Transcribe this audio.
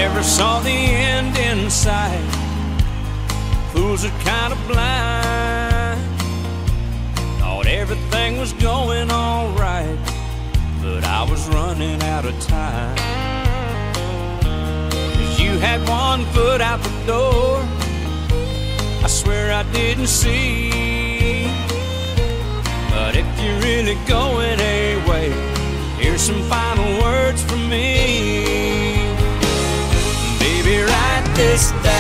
never saw the end in sight. Fools are kind of blind. Thought everything was going all right, but I was running out of time. 'Cause you had one foot out the door, I swear I didn't see. But if you're really going away, here's some final words from me. Baby, write this down.